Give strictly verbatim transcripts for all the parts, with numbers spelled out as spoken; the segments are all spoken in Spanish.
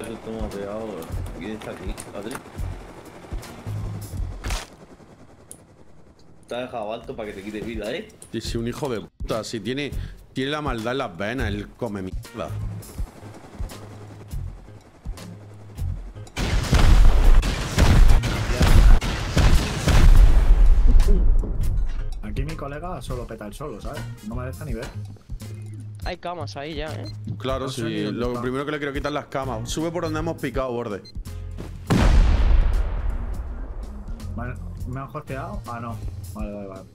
Eso te hemos pegado. ¿Quién está aquí? ¿Adri? Te ha dejado alto para que te quite vida, ¿eh? Sí, sí, un hijo de puta. Si tiene, tiene la maldad en las venas, él come mierda. Aquí mi colega solo peta el solo, ¿sabes? No me deja ni ver. Hay camas ahí ya, ¿eh? Claro, No sé ni sí. dónde Lo está. primero que le quiero quitar las camas. Sube por donde hemos picado, borde. Vale, ¿me han hosteado? Ah, no. Vale, vale, vale.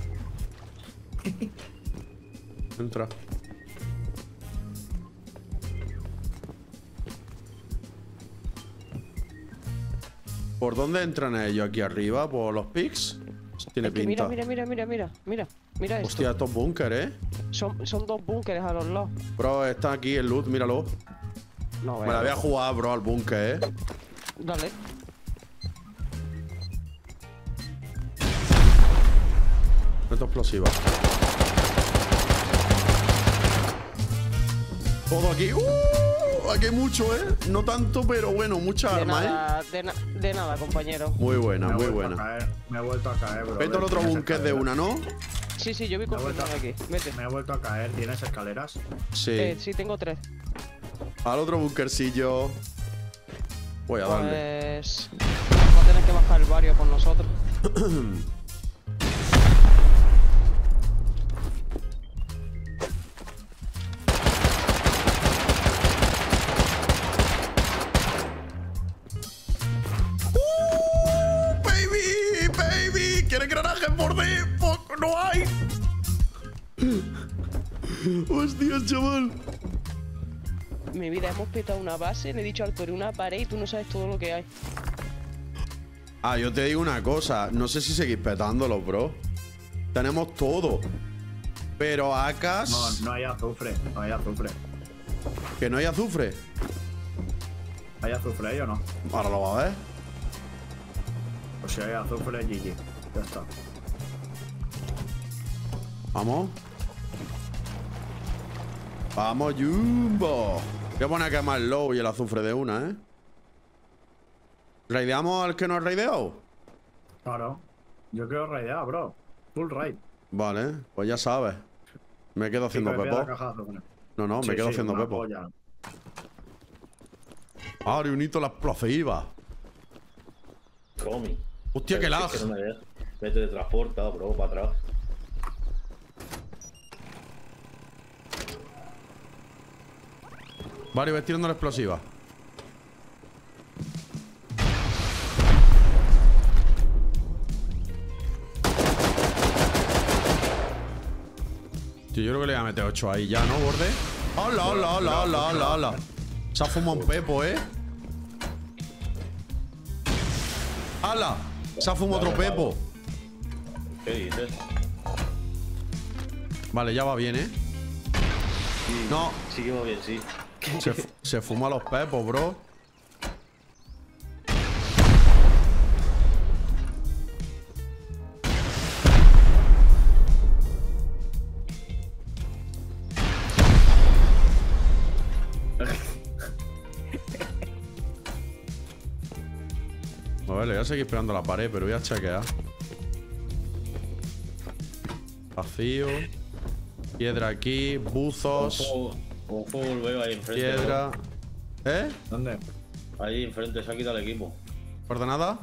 Entra. ¿Por dónde entran ellos? ¿Aquí arriba? ¿Por los pics? Tiene Es que pinta. mira, mira, mira, mira, mira, mira, mira esto. Hostia, estos búnkeres, ¿eh? Son, son dos búnkeres a los lados. Bro, está aquí el loot, míralo. No, Me la voy a jugar, bro, al búnker, ¿eh? Dale. Meto explosiva. Todo aquí. ¡Uh! Aquí hay mucho, ¿eh? No tanto, pero bueno, mucha De arma, ¿eh? nada, de, na- de nada, compañero. Muy buena, Me he muy vuelto buena. a caer, me he vuelto a caer, bro. Vete al otro ¿Tienes búnker de escaleras? una, ¿no? Sí, sí, yo vi Me he con vuelto, aquí. Vete. me he vuelto a caer. ¿Tienes escaleras? Sí. Eh, sí, tengo tres. Al otro bunkercillo. Voy a darle. Pues... Va a tener que bajar el barrio con nosotros. ¡Baby! ¡Baby! ¿Quieres granaje por de? ¡Poco no hay! ¡Hostias, chaval! Mi vida, hemos petado una base, le he dicho al Tori una pared y tú no sabes todo lo que hay. Ah, yo te digo una cosa. No sé si seguís petándolo, bro. Tenemos todo. Pero acas... No, no hay azufre. No hay azufre. ¿Que no hay azufre? ¿Hay azufre ahí o no? Ahora lo va a ver. Pues si hay azufre, G G. Ya está. Vamos. Vamos, Jumbo. Voy a poner a quemar el low y el azufre de una, ¿eh? ¿Raideamos al que nos ha raideado? Claro. Yo quiero raidear, bro. Full raid. Vale, pues ya sabes. Me quedo haciendo Cinco de piedra, pepo. caja de azufre. No, no, me Sí, quedo sí, haciendo una pepo. polla. Ah, reunito la explosiva. Comi. Hostia, qué Pero lag. si es que no me deja. Vete de transporta, bro, para atrás. Vale, voy tirando la explosiva. Tío, yo creo que le voy a meter ocho ahí ya, ¿no, borde? ¡Hola, hola, hola, hola, hola, hola! Se ha fumado un pepo, ¿eh? ¡Hala! Se ha fumado otro pepo. ¿Qué dices? Vale, ya va bien, ¿eh? Sí, No. Sí que va bien, sí. Se, fu- se fuma los pepos, bro. A ver, le voy a seguir esperando a la pared, pero voy a chequear. Vacío. Piedra aquí, buzos, Ojo, ojo, veo ahí enfrente. piedra. ¿Eh? ¿Dónde? Bro. Ahí enfrente, se ha quitado el equipo. ¿Coordenada?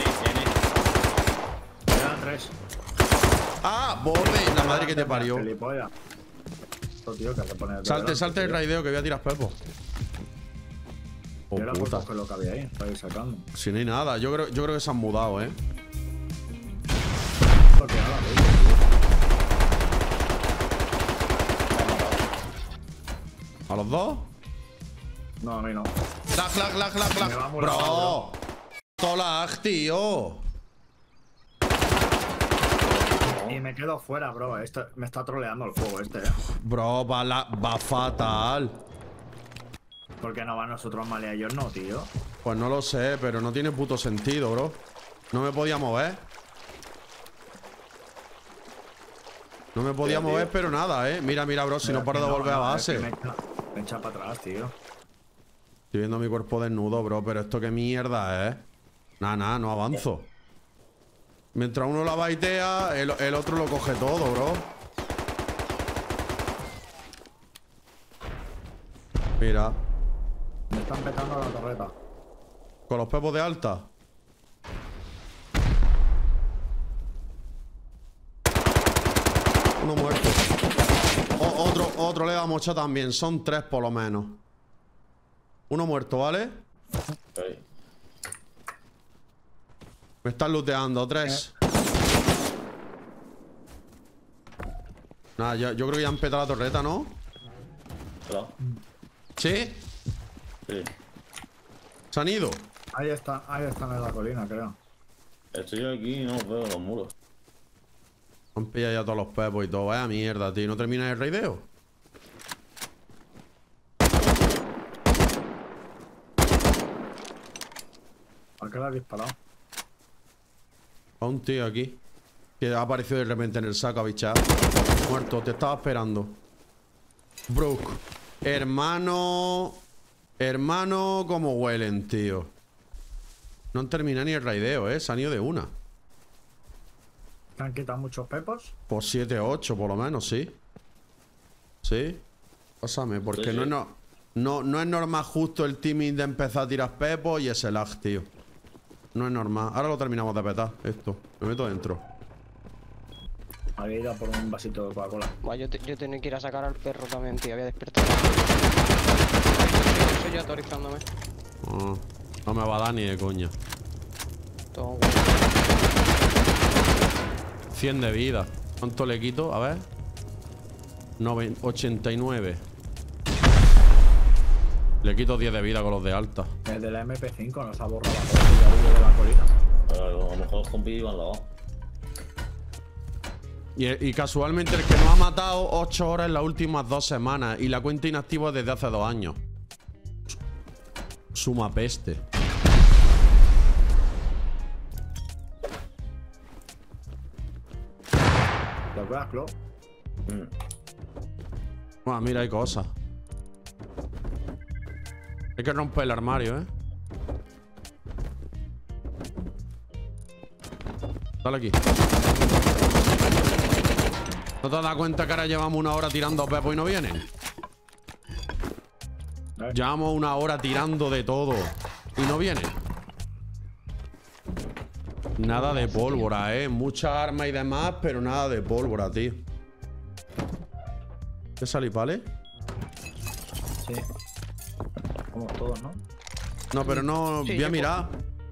Eran tres. ¡Ah! ¡Borde! La madre que te parió. Gilipollas. Esto, tío, que se pone de Salte, delante, salte el tío. raideo que voy a tirar pepo. Oh, Yo era por puta. coger lo que había ahí. Para ir sacando. Si no hay nada, yo creo, yo creo que se han mudado, ¿eh? Porque nada, tío. ¿A los dos? No, a mí no. ¡Lag, lag, lag, lag, Me va lag! muy ¡Bro! bro. ¡Todo lag, tío! Y me quedo fuera, bro. Esto, me está troleando el juego este, eh. Bro, va, la, va fatal. ¿Por qué no van nosotros mal y ellos no, tío? Pues no lo sé, pero no tiene puto sentido, bro. No me podía mover. No me podía Tío, mover, tío. pero nada, ¿eh? Mira, mira, bro, si no paro de volver a base. es que Me echa, me echa para atrás, tío. Estoy viendo mi cuerpo desnudo, bro, pero esto qué mierda es. Nada, nada, no avanzo. Mientras uno la baitea, el, el otro lo coge todo, bro. Mira. Me están petando la torreta. Con los pepos de alta. Uno muerto. O, otro, otro le da mocha también. Son tres por lo menos. Uno muerto, ¿vale? Okay. Me están looteando. Tres. Nada, yo, yo creo que ya han petado la torreta, ¿no? Claro. ¿Sí? Sí. ¿Se han ido? Ahí está, ahí están en la colina, creo. Estoy aquí y no veo los muros. Han pillado ya todos los pepos y todo. Vaya mierda, tío. ¿No termina el raideo? ¿A qué le has disparado? A un tío aquí. Que ha aparecido de repente en el saco, bicha. Muerto, te estaba esperando. Brook. Hermano. Hermano, como huelen, tío. No han terminado ni el raideo, eh. Se han ido de una. ¿Te han quitado muchos pepos? Por siete ocho, por lo menos, sí. Sí. Pásame, porque Sí, sí. no es no, no, no es normal justo el timing de empezar a tirar pepos y ese lag, tío. No es normal. Ahora lo terminamos de petar, esto. Me meto dentro. Había ido a por un vasito de Coca-Cola. Buah, yo, te, yo tenía que ir a sacar al perro también, tío. Había despertado. Soy yo autorizándome. Ah, no me va a dar ni de coña. Todo guay. cien de vida. ¿Cuánto le quito? A ver. noventa, ochenta y nueve. Le quito diez de vida con los de alta. El de la M P cinco nos ha borrado la foto ya hubo de la colina. A lo mejor los compis iban lavados. Y, y casualmente el que nos ha matado ocho horas en las últimas dos semanas. Y la cuenta inactiva desde hace dos años. Suma peste. ¿Te acuerdas, Clo? Mm. Bueno, mira, hay cosas. Hay que romper el armario, ¿eh? Dale aquí. ¿No te has dado cuenta que ahora llevamos una hora tirando pepo y no vienen? ¿Eh? Llevamos una hora tirando de todo y no vienen. Nada de pólvora, ¿eh? Muchas armas y demás, pero nada de pólvora, tío. ¿Qué salí, vale? Sí. Como todos, ¿no? No, pero no... Sí, voy a yo mirar.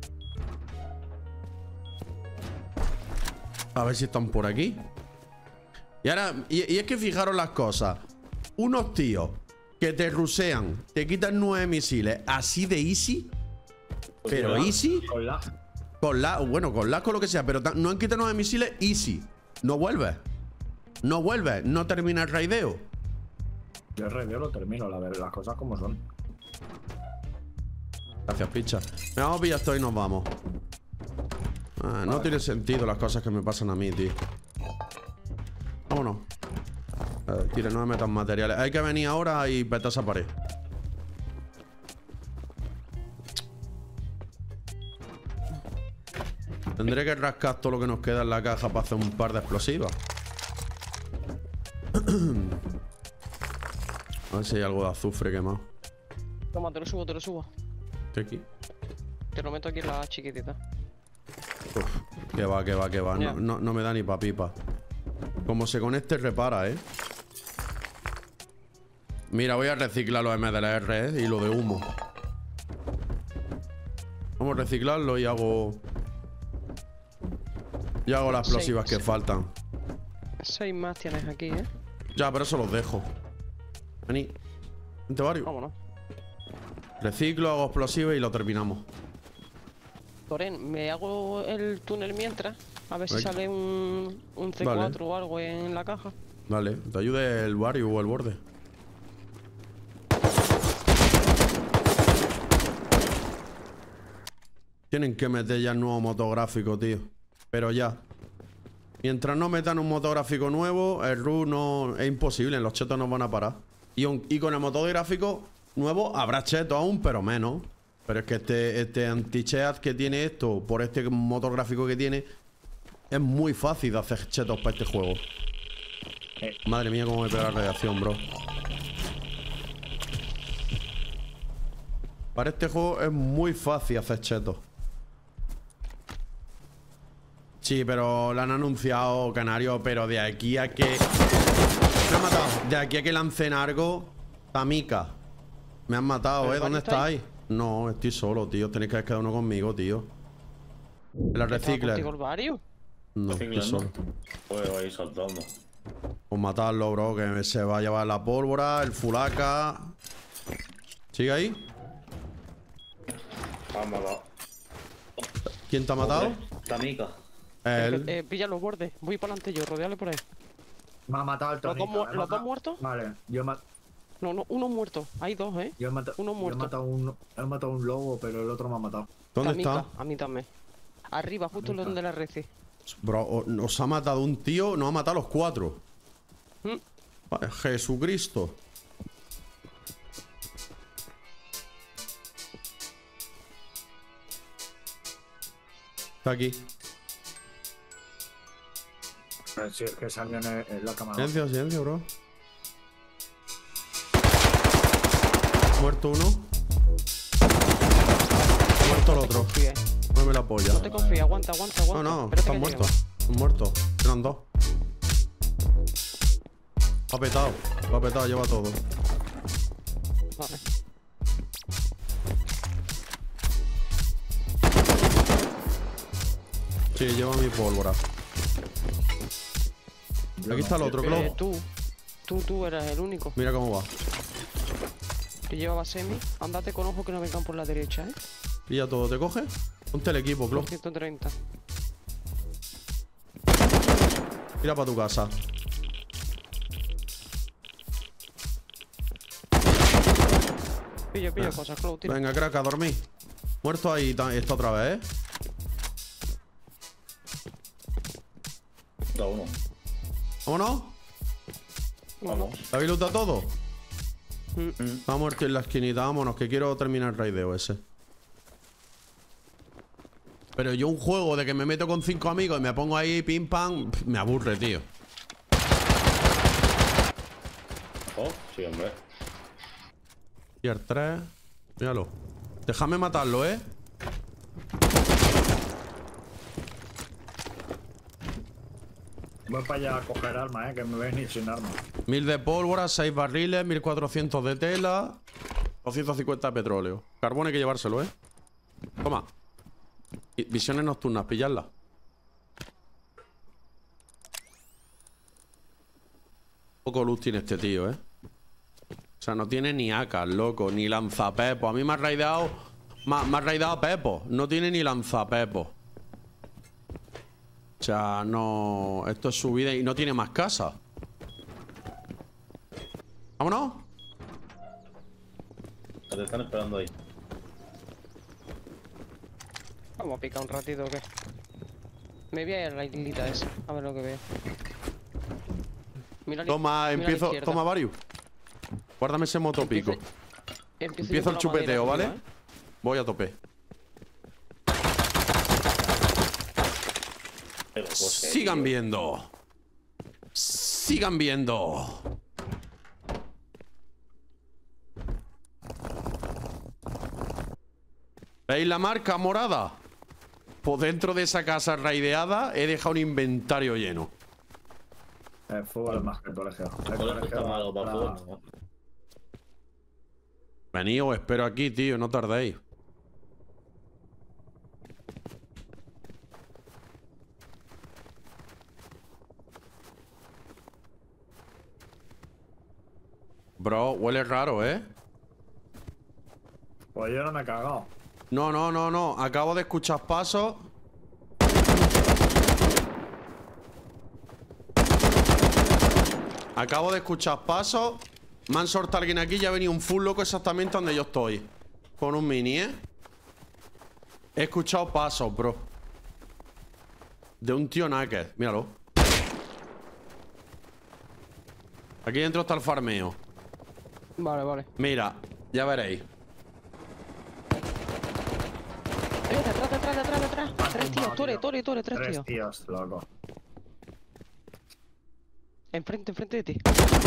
A ver si están por aquí. Y ahora... Y, y es que fijaros las cosas. Unos tíos que te rusean, te quitan nueve misiles así de easy. Pero Pues easy... Con la... Con la, bueno, con la, con lo que sea, pero no han quitado nueve misiles easy. No vuelves. No vuelves. No termina el raideo. Yo el raideo lo termino, la verdad, las cosas como son. Gracias, picha. Me vamos a pillar esto y nos vamos. Ah, no Vale. tiene sentido las cosas que me pasan a mí, tío. Vámonos. Eh, tira, no me metan materiales. Hay que venir ahora y petar esa pared. Tendré que rascar todo lo que nos queda en la caja para hacer un par de explosivas. A ver si hay algo de azufre quemado. Toma, te lo subo, te lo subo. Estoy aquí. Te lo meto aquí en la chiquitita. Uf, que va, que va, que va. Ya. No, no, no me da ni pa' pipa. Como se conecte, repara, ¿eh? Mira, voy a reciclar los M D L R, ¿eh? Y lo de humo. Vamos a reciclarlo y hago... Y hago las explosivas Seis. que faltan. Seis más tienes aquí, ¿eh? Ya, pero eso los dejo. Vení. Vente, varios. Vámonos. Reciclo, hago explosivos y lo terminamos. Toren, me hago el túnel mientras. A ver si Ay. sale un, un C cuatro o algo en la caja. Dale, te ayude el barrio o el borde. Tienen que meter ya el nuevo motográfico, tío. Pero ya. Mientras no metan un motográfico nuevo, el R U no... Es imposible, los chetos nos van a parar. Y, un- y con el motográfico nuevo. Habrá chetos aún, pero menos. Pero es que este, este anti-cheat que tiene esto, por este motor gráfico que tiene, es muy fácil de hacer chetos para este juego. Eh. Madre mía, cómo me pega la radiación, bro. Para este juego es muy fácil hacer chetos. Sí, pero lo han anunciado, Canario, pero de aquí a que... Me han matado. De aquí a que lancen algo, Tamika. Me han matado, ¿eh? ¿Dónde estáis? No, estoy solo, tío. Tenéis que haber quedado uno conmigo, tío. ¿En la recicler? No, estoy solo. Pues ahí saltando. Pues matarlo, bro, que se va a llevar la pólvora, el fulaca. ¿Sigue ahí? Me han matado. ¿Quién te ha matado? Tamika. Él. Eh, pilla los bordes. Voy para adelante yo, rodeale por ahí. Me ha matado el ¿Los dos, Tónica. mu me ha ¿los dos matado- muertos? Vale, yo he, ma- No, no, uno muerto. Hay dos, ¿eh? yo he mata- Uno yo he muerto. matado un, he matado un lobo, pero el otro me ha matado. ¿Dónde Tamika, está? a mí también. Arriba, justo Tamika. donde la reci. Bro, o- nos ha matado un tío, nos ha matado a los cuatro. Mm. Vale, Jesucristo. Está aquí. Eh, Sí, es que salió en, el- en la cámara. Silencio, silencio, bro. Muerto uno. Muerto el otro. Confía, eh. Muéveme la polla. No te confíes, aguanta, aguanta, No, aguanta. no, Espérate están que muertos. llego. Están muertos. Eran dos. Lo ha petado. Lo ha petado, lleva todo. Vale. Sí, lleva mi pólvora. Aquí está el otro, Eh, Globo. tú, tú, tú eras el único. Mira cómo va. Que llevaba semi. Andate con ojo que no vengan por la derecha, ¿eh? Pilla todo, ¿te coge? Ponte el equipo, Globo. ciento treinta. Tira para tu casa. Pilla, pilla cosas, Clow, tira. Venga, crack, a dormir. Muerto ahí ta- está otra vez, ¿eh? Da uno. ¿Vámonos? Vamos. ¿La habéis lutado todo? Mm. Está muerto en la esquinita, vámonos, que quiero terminar el raideo ese. Pero yo un juego de que me meto con cinco amigos y me pongo ahí pim pam, pf, me aburre, tío. Oh, sí, hombre. Tier tres. Míralo. Déjame matarlo, ¿eh? Voy para allá a coger armas, eh, que me ven ir sin armas. Mil de pólvora, seis barriles, mil cuatrocientos de tela, doscientos cincuenta de petróleo. Carbón hay que llevárselo, ¿eh? Toma. Y- Visiones nocturnas, pilladlas. Poco luz tiene este tío, ¿eh? O sea, no tiene ni A K, loco, ni lanzapepo. A mí me ha raideado... Me ha, me ha raideado Pepo. No tiene ni lanzapepo. O sea, no... Esto es su vida y no tiene más casa. ¿Vámonos? Te están esperando ahí. Vamos a picar un ratito, ¿o qué? Me voy a ir a la islita esa, a ver lo que veo. Mira la- Toma, mira la empiezo... izquierda. Toma, Varius. Guárdame ese motopico. Empiezo- Empiezo, Empiezo yo el por la chupeteo, madera ¿vale? arriba, ¿eh? Voy a tope. Pero, pues, eh, Sigan tío. viendo. Sigan viendo. ¿Veis la marca morada? Pues dentro de esa casa raideada he dejado un inventario lleno. El fútbol es más que el colegio. El Por eso colegio está malo para el para- fútbol. Vení, os espero aquí, tío, no tardéis. Bro, huele raro, ¿eh? Pues yo no me he cagado. No, no, no, no. Acabo de escuchar pasos. Acabo de escuchar pasos. Me han soltado alguien aquí y ya ha venido un full loco exactamente donde yo estoy. Con un mini, ¿eh? He escuchado pasos, bro. De un tío naked. Míralo. Aquí dentro está el farmeo. Vale, vale. Mira, Ya veréis. Eh, detrás, detrás, detrás, detrás. Tres tíos, Tore, Tore, Tore, tres Tres tíos. tíos, loco. Enfrente, enfrente de ti.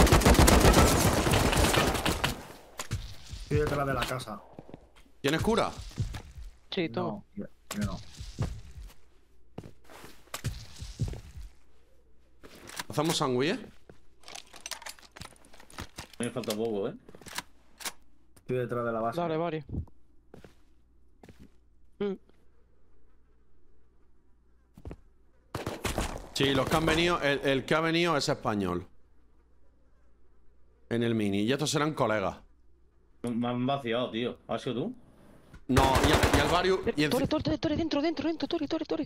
Estoy detrás de la casa. ¿Tienes cura? Sí, todo. No, yo, yo no. ¿Hacemos sándwiches? Me falta poco, ¿eh? Estoy detrás de la base. Dale, vale. Mm. Sí, los que han venido, el, el que ha venido es español. En el mini. Y estos serán colegas. Me han vaciado, tío. ¿Has sido tú? No, y, el- y el Varius. Y el- Tore, Tore, Tore, Tore, dentro, dentro, dentro, Tore, Tore, Tore.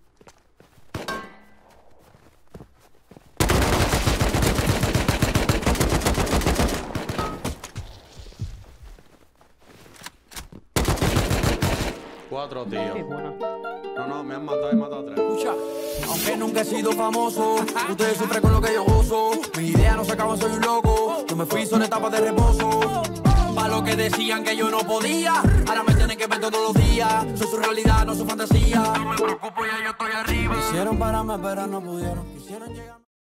Cuatro, Qué tío. buena. No, no, me han matado, he matado a tres. Escucha, aunque nunca he sido famoso, ustedes sufren con lo que yo gozo. Mis ideas no se acaban, soy un loco. Yo me fui, son etapas de reposo. Pa' lo que decían que yo no podía, ahora me tienen que ver todos los días. Soy su realidad, no su fantasía. No me preocupo, ya yo estoy arriba. Quisieron pararme, pero no pudieron. Quisieron llegar.